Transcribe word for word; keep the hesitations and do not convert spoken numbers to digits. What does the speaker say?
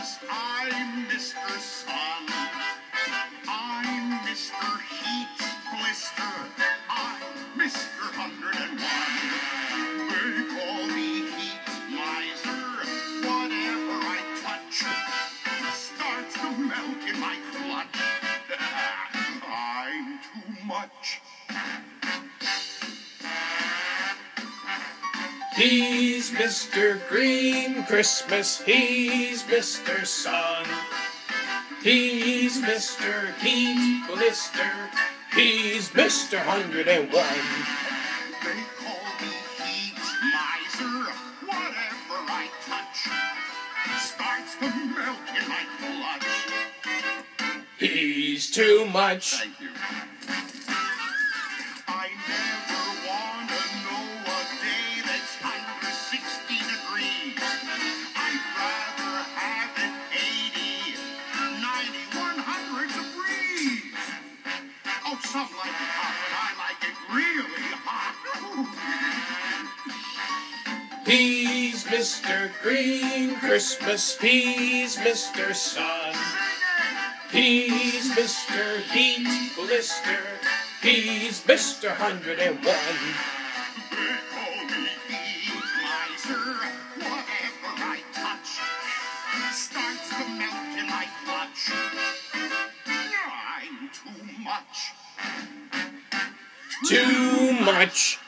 'cause I'm Mister Sun. I'm Mister Heat Blister. I'm Mister Hundred and One. They call me Heat Miser. Whatever I touch starts to melt in my clutch. I'm too much. He's Mister Green Christmas, he's Mister Sun. He's Mister Heat Blister, he's Mister Hundred and One. They call me Heat Miser. Whatever I touch starts to melt in my clutch. He's too much. Thank you. I never want to know a day that's under sixty degrees. I'd rather have it eighty, ninety, one hundred degrees. Oh, some like it hot, but I like it really hot. He's Mister Green Christmas, he's Mister Sun. He's Mister Heat Blister, he's Mister Hundred and One. They call me Heat Miser. Whatever I touch starts to melt in my clutch. I'm too much. Too much.